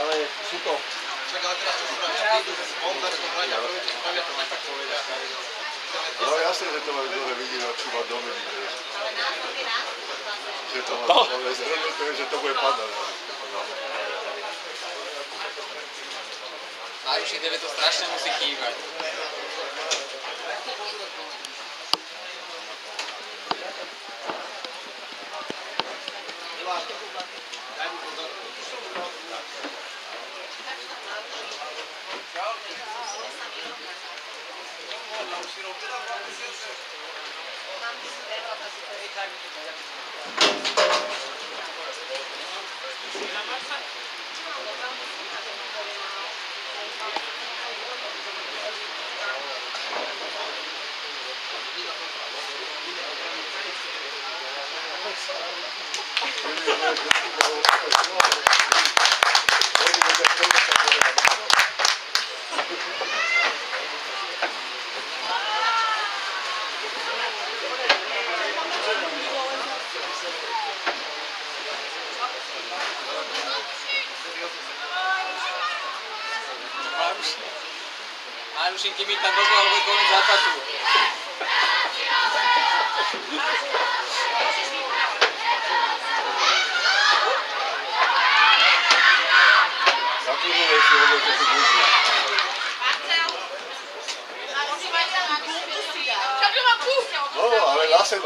ale sú to... Však ale teraz čo spravia, prídu sponzor, to hľadia prvý, čo spravia, to tak povedia. No jasne, že to majú dole vidí na čúva domy, vieš. Že to má dole zhrnuté, že to bude padať. Najvyššie TV to strašne musí chýbať. Marušinky mi tam došlo, alebo je konec zápasu. Zapúžujem si, lebo to tu bude. No, ale na seba.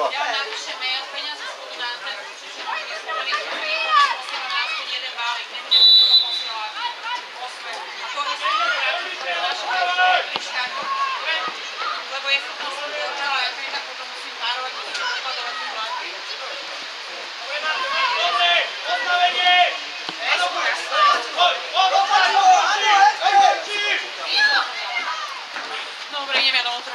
Lebo je to ale ja to tak potom musím párovať, musím odkladovať tú vládky. Dobre, postavenie! Dobre, idem ja dovnútra.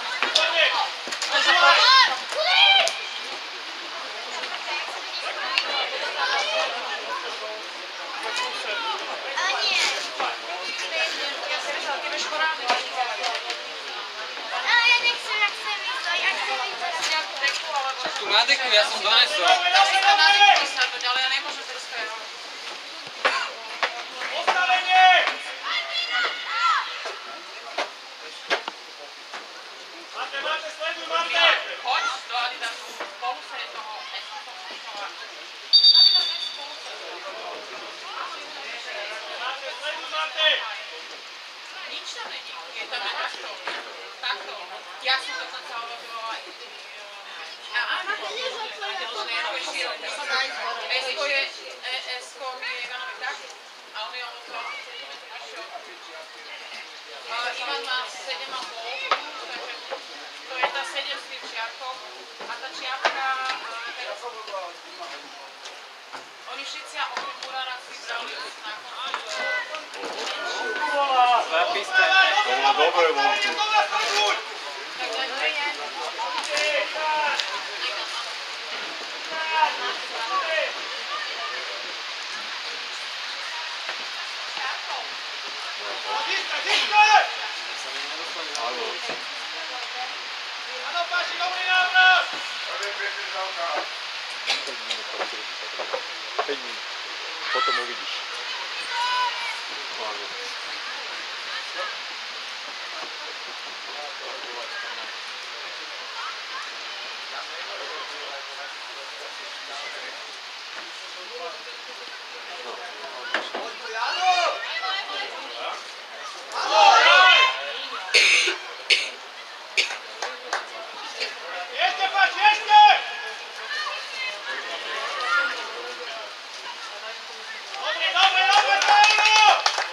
Tu na deku, ja som donesol. Na deku sa to ďalej, ja nemôžem teraz skrajovať. Postavenie! Máte, sleduj, máte! Hoď do Adidasu, spolusej toho S-Tomičova. Adidas je spolusej. Máte, sleduj, máte! Nič tam není, je tam aj takto. Takto. Ja som dokonca hovorila aj S-ko mi je Ivanovi tak a on je otvoril, Ivan má 7,5, takže to je tá 7 s tým čiarkou a tá čiarka teraz oni všetci okrem Murára si vzali na konci. Zapíska. To bolo dobre, vonku. Takže to je Áno, páči, dobrý návrat! 5 minút. Potom uvidíš. Ešte, páči, ešte! Dobre, dobre, dobre, Paolo!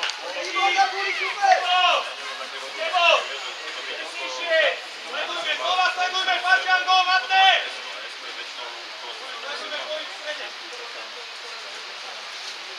Tebo! Vyššie! Sledujme, znova sledujme, Pačianko, Matne! Sledujme po ich strede.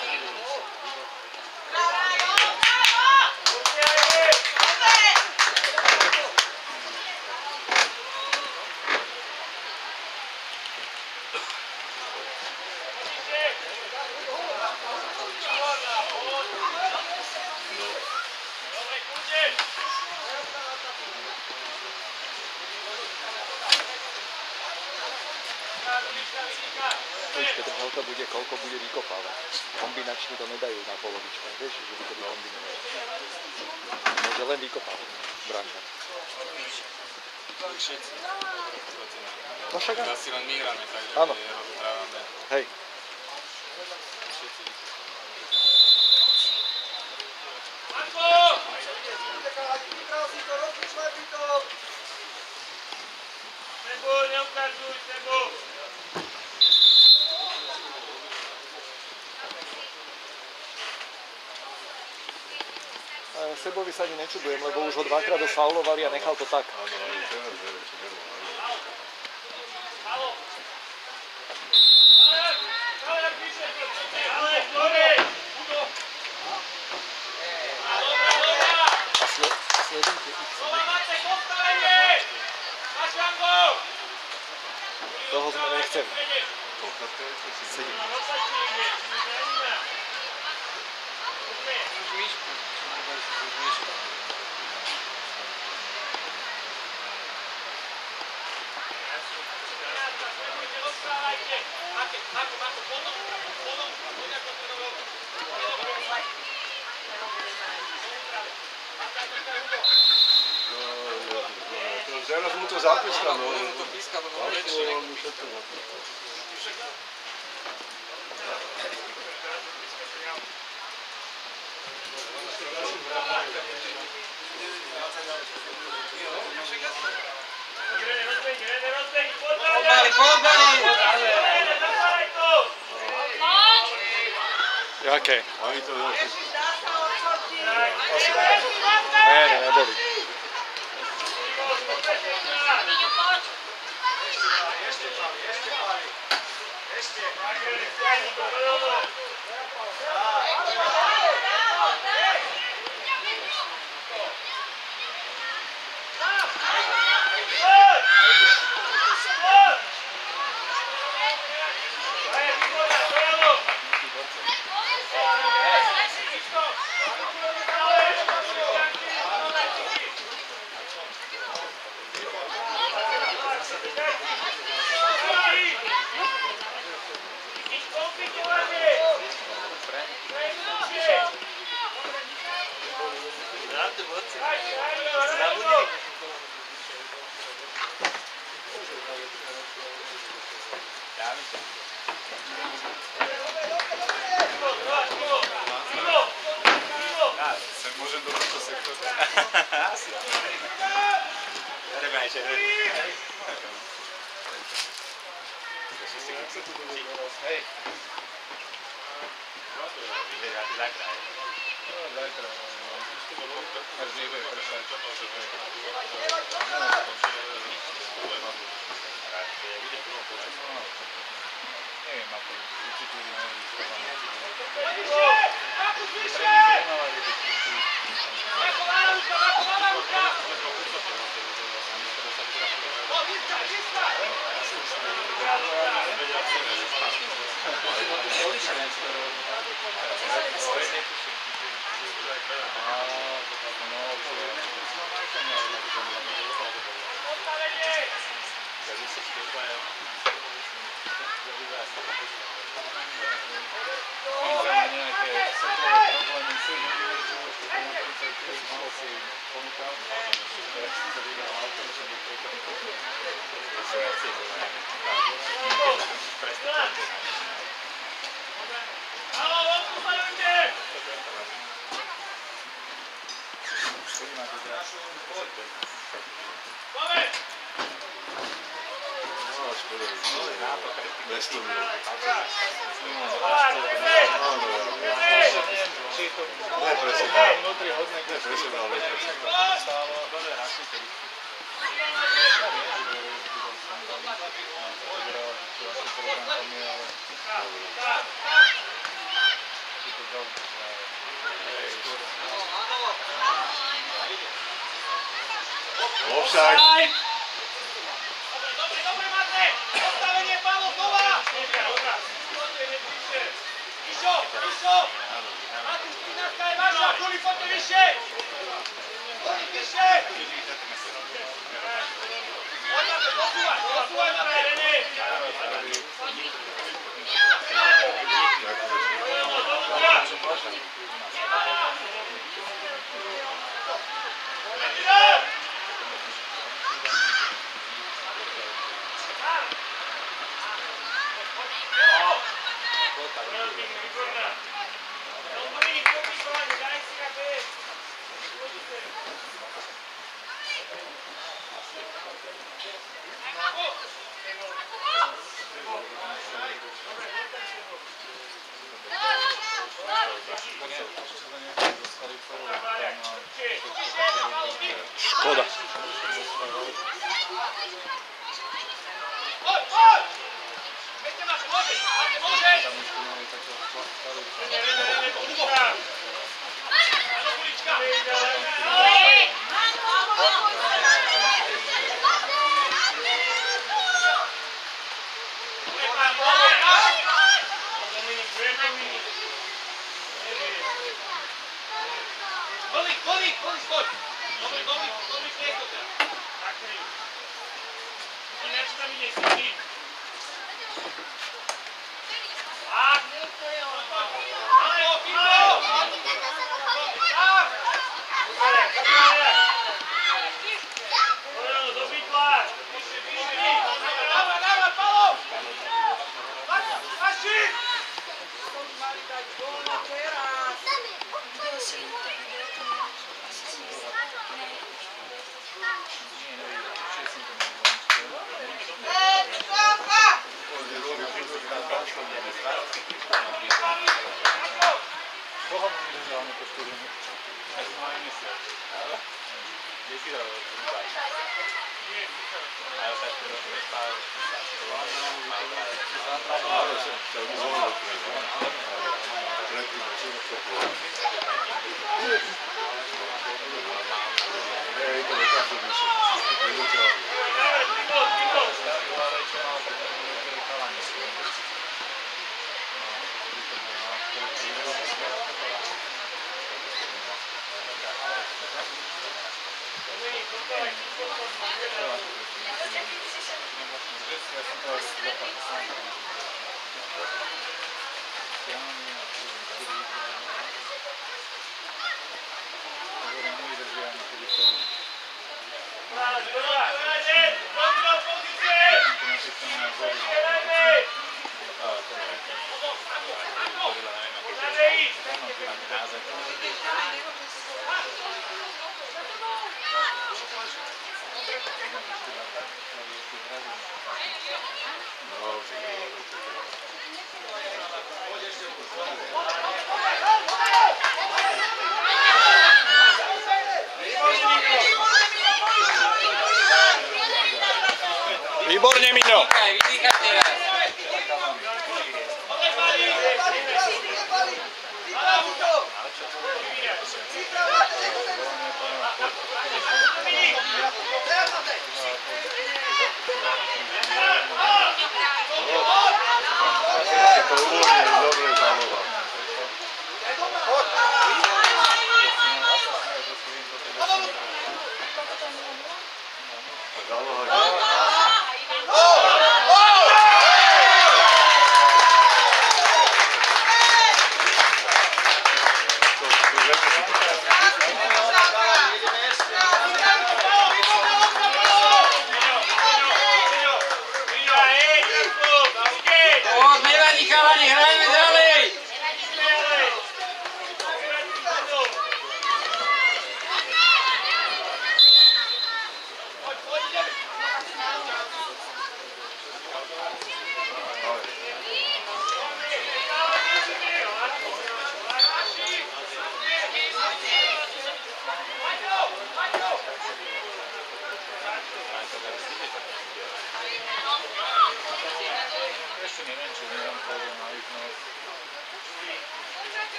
Petr Halka bude, koľko bude vykopávať. Kombinačne to nedajú na polovičku, vieš, že by to vykombinovali. Môže len vykopávať bránka. Všetci. No však áno. Asi len my hráme, takže áno. rozhrávame. Hej. Všetci. Sebo, neukazuj, Sebo! Sebovi sa ani nečudujem, lebo už ho dvakrát dofaulovali a nechal to tak. Áno, aj teraz neviem, či nebol. Halo! Ale píše to, ale hore! Udo! A sledujte ich. Slova máte postavenie! Mašango! Toho sme nechceli. Koľko to je? 7. Teraz mu to zapíska, no. Mu to píska, lebo on väčší. On mu všetko zapíska. Jaké? Oni to veľké. Ne, neboli. Môžem do tohto sektora? Asi. Rebajte, hej. Vyzerá ty zajtra, hej? No, zajtra. Až nebude pršať. Neviem, ako vycitlili na bez toho. Offside. Dobre, Mate! Postavenie Pavlo Kova! Išo! Matúš, 13 je vaša! Kuli, poďte vyššie! Kuli, vyššie! Poď, Mate, posúvaj, Mate! Škoda. Výborne, Miňo! Vydýchaj teraz! To uvoľnili, dobre záloha.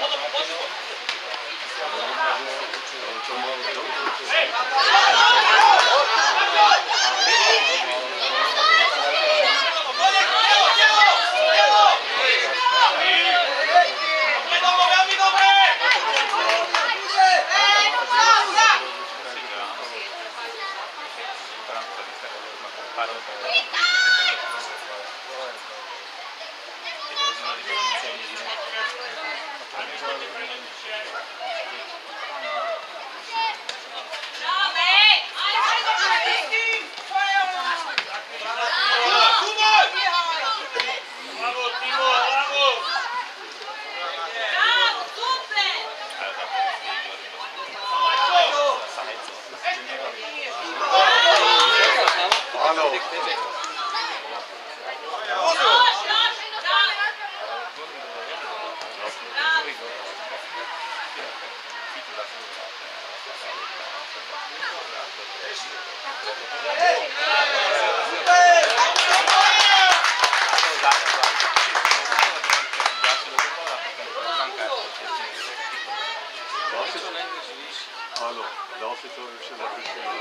Áno, dal si to ešte na písku.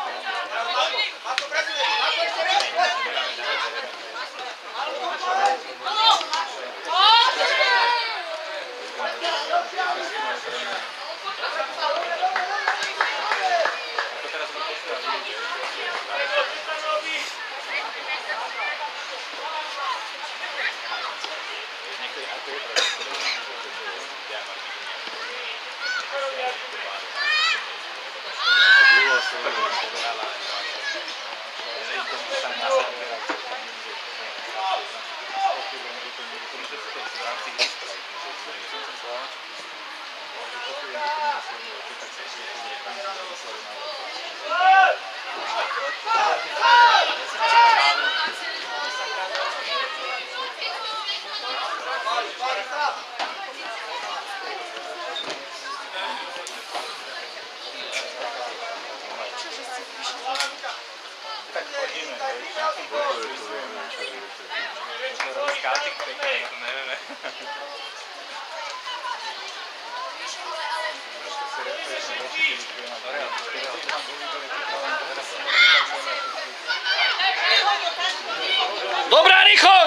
Dobrá, rýchlo!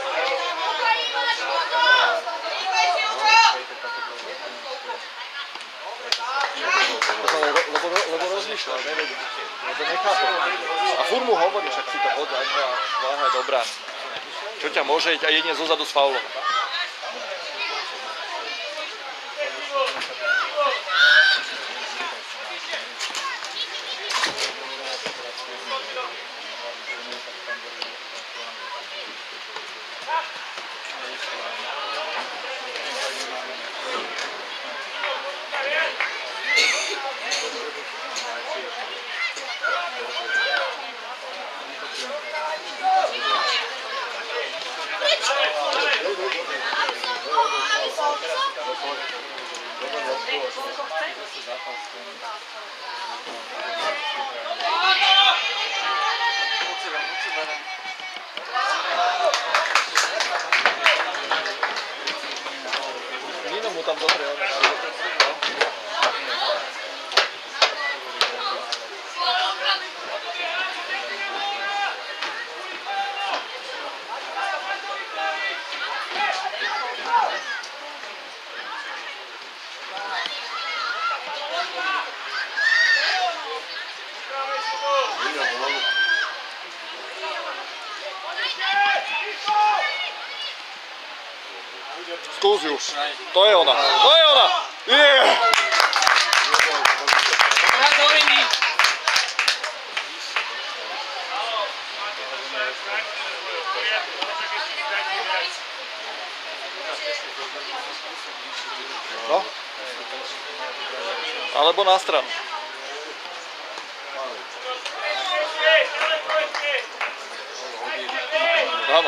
Lebo rozmýšľa, nevedí. Lebo nechápe. A furt mu hovorí, však si to hod za ňo a váha je dobrá. Čo ťa môže ísť a jedine zozadu s faulom. Nino mu tam dobre, skús ju. To je ona. To je ona. Yeah! No? Alebo na stranu. Áno.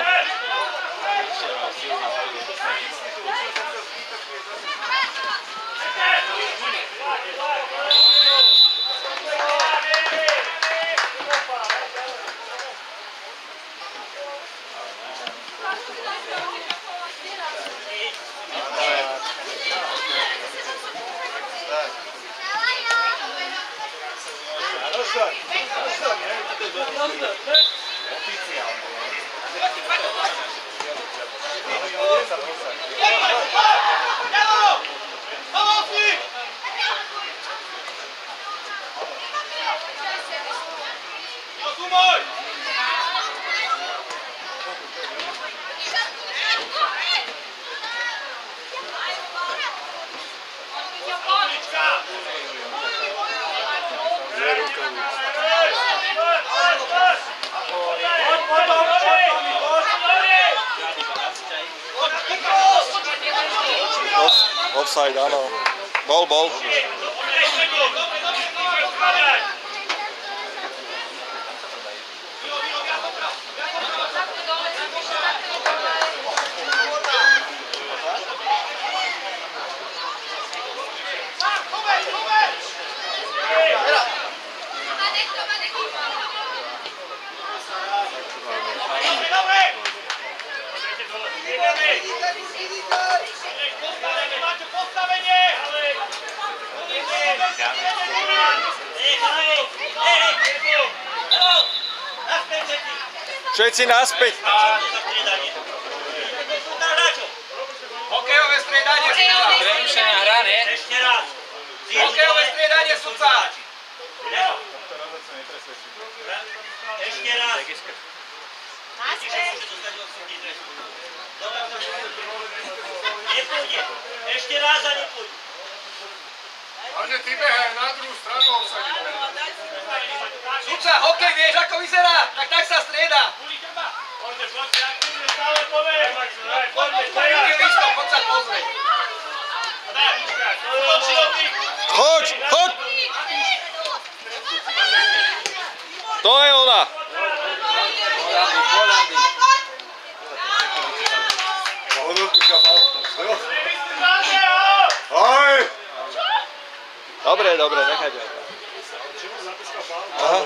Offside, áno. Bol. Všetci naspäť. Hokejové striedanie sudca. Prerušená hra, ne? Ešte raz. Hokejové striedanie sudca. Ešte raz. Nepôjde. Ešte raz a nepôjde. Ale ty behaj na druhú stranu obsadí. Sudca, hokej vieš ako vyzerá? Tak sa strieda. Poďte listom, poď sa pozrieť. Choď! To je ona. Aj! Dobre, nechajte. Aha.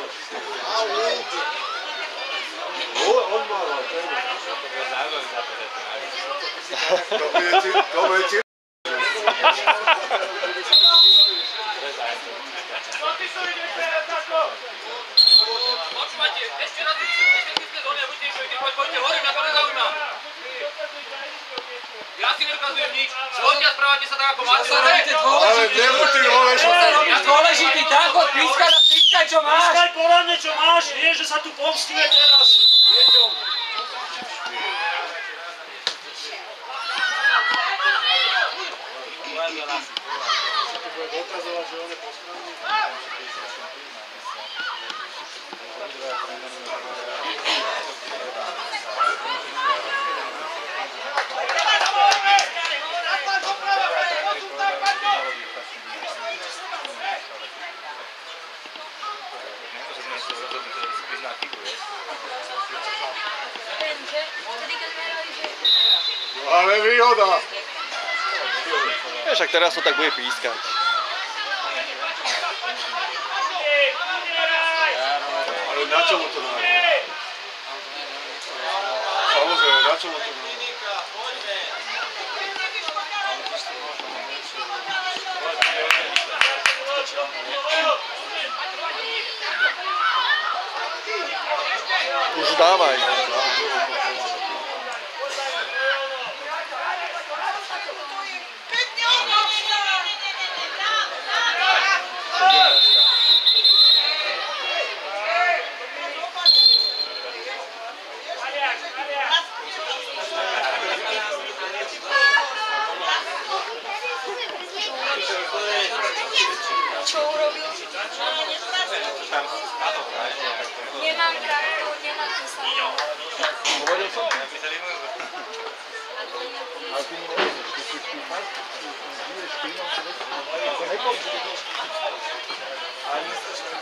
On mal, to bude ti... Počúvajte, ešte raz, ešte zóne, poďte hore, mňa to nezaujíma. Ja si neukazujem nič, poďte a správajte sa tak ako máte. Ale nebuď Dôležitý, tak od píska na pískaj, čo máš. Pískaj poradne, čo máš, nie, že sa tu pomstuje teraz. Deťom. Dokazovať, že on je postranný. Ale výhoda. Však teraz to tak bude pískať. Ale na čo mu to dáva? Samozrejme, na čo mu to dáva? Už dávaj. Čo urobil? Nemám kartu, nenapísanú. Hovoril som ti? Ale ty mi nevieš, ty si píchaš, žiješ pínom, to nepočíš. Ani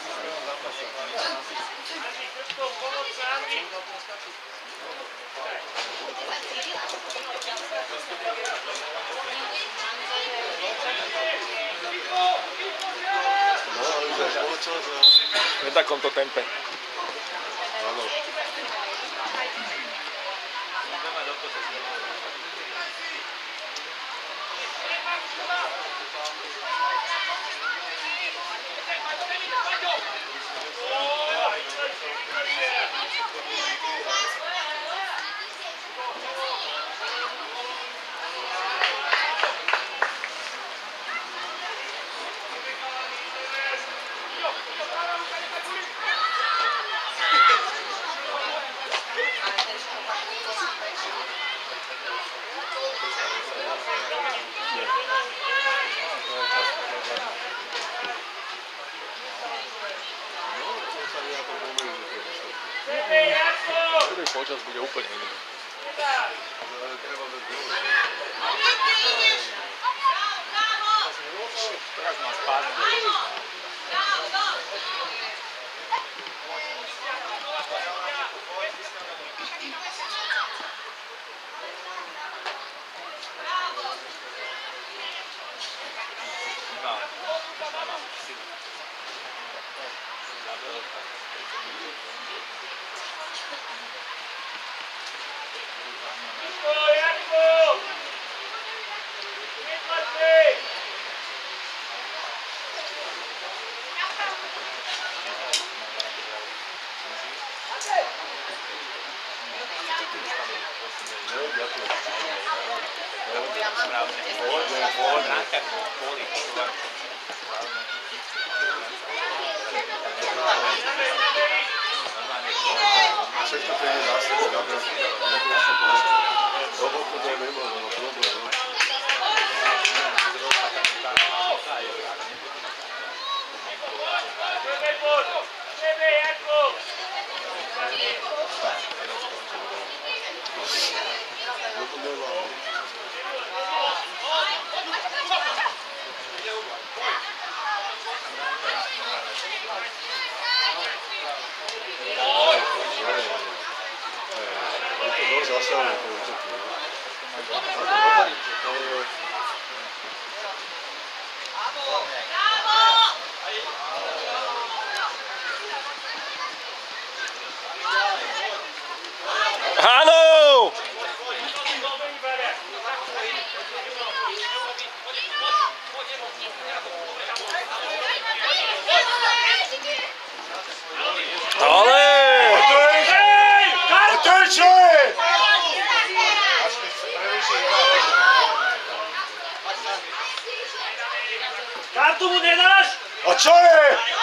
v takomto tempe. Áno. počas bude úplne iný. Teraz má spádne. Všechno to je následně na brzdě. Doboku to je mimo, no problém. Áno! Ale! A to je čo je? Kartu mu nedáš? A čo je?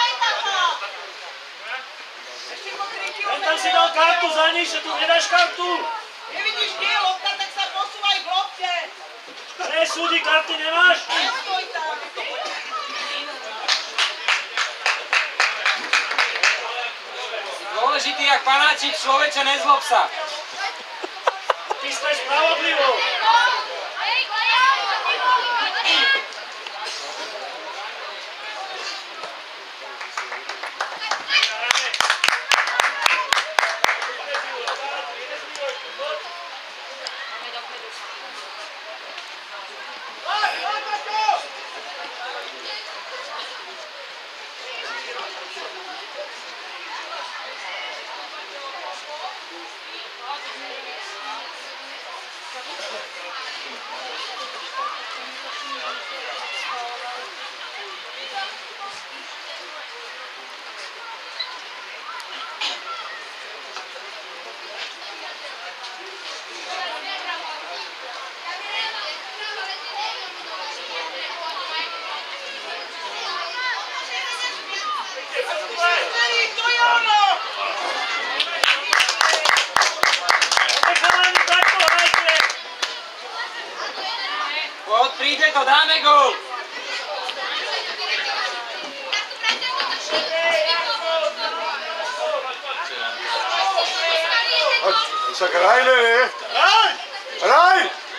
Len tam si dal kartu za nič, že tu nedáš kartu. Nevidíš, kde je lopta, tak sa posúvaj v lopte. Súdi, karty nemáš? Nestoj tam. Dôležitý jak panáčik, človeče, nezlob sa. Ty staj spravodlivo. Poď, príde to, dáme gól. Však Rajne, ne? Raj!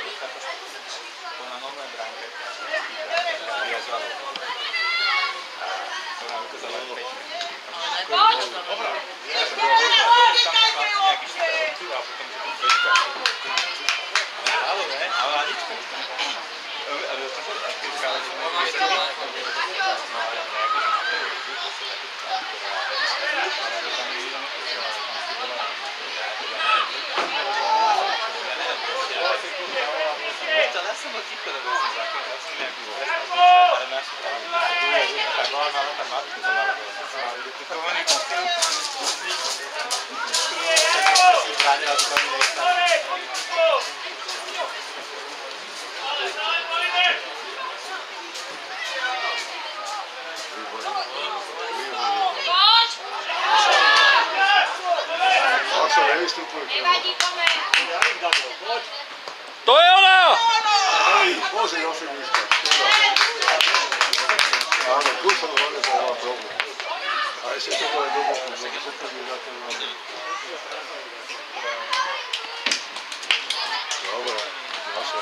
To je ona! Bože, ja si blízka. Áno, tu som hovoril, že má problém. A ešte to bude do boku, lebo sa chodí na to. Dobre, zase.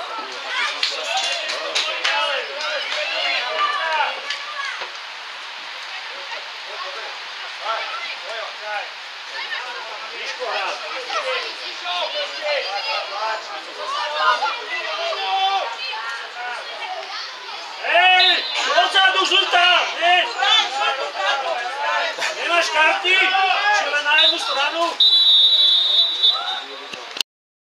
Hej, odzadu žltá, hej! Nemáš karty? Či len na jednu stranu?